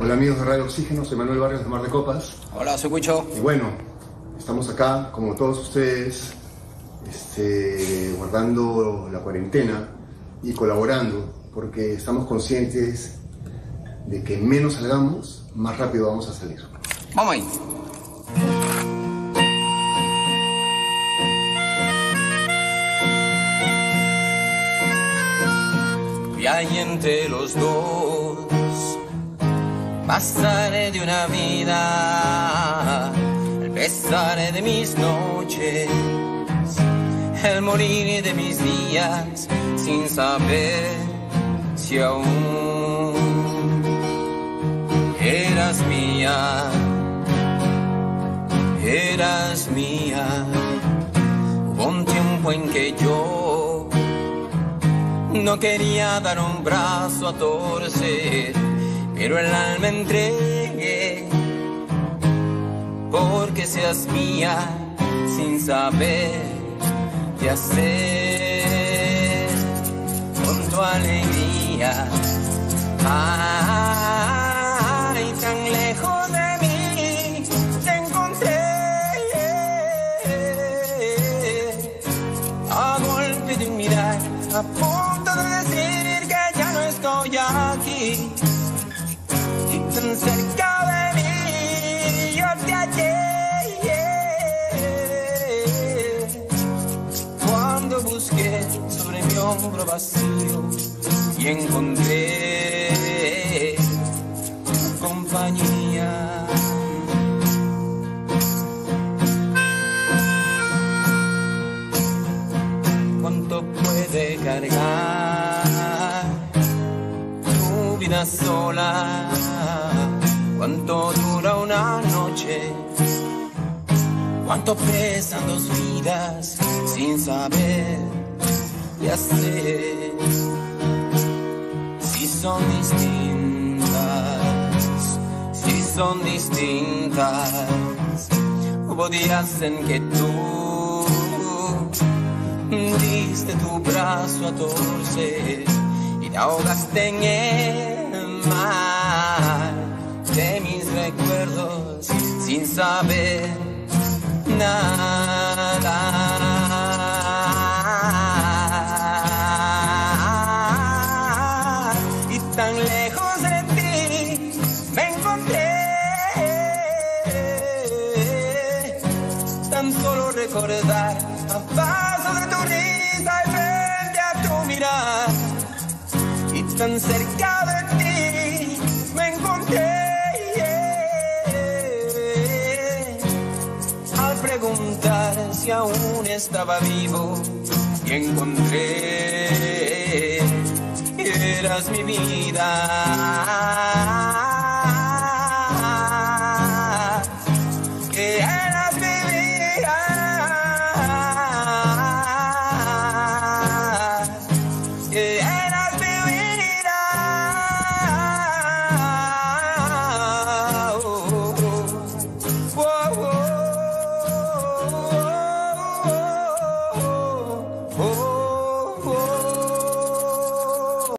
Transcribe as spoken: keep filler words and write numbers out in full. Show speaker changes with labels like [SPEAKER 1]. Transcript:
[SPEAKER 1] Hola amigos de Radio Oxígeno, soy Manuel Barrios de Mar de Copas.
[SPEAKER 2] Hola, soy Cucho.
[SPEAKER 1] Y bueno, estamos acá, como todos ustedes, este, guardando la cuarentena y colaborando, porque estamos conscientes de que menos salgamos, más rápido vamos a salir.
[SPEAKER 2] Vamos ahí. Y ahí entre los dos pasaré de una vida, el pesar de mis noches, el morir de mis días, sin saber si aún eras mía, eras mía. Hubo un tiempo en que yo no quería dar un brazo a torcer, pero el alma entregué porque seas mía, sin saber qué hacer con tu alegría. Ay, tan lejos de mí te encontré, a golpe de un mirar, a punto de decir que ya no estoy aquí. Y tan cerca de mí yo te hallé, cuando busqué sobre mi hombro vacío y encontré tu compañía. ¿Cuánto puede cargar tu vida sola? ¿Cuánto dura una noche? ¿Cuánto pesan dos vidas sin saber qué hacer? Si son distintas, si son distintas. Hubo días en que tú diste tu brazo a torcer y te ahogaste en el mar de mis recuerdos sin saber nada. Y tan lejos de ti me encontré, tan solo recordar a paso de tu risa y frente a tu mirar. Y tan cerca de ti me encontré, al preguntar si aún estaba vivo, y encontré que eras mi vida.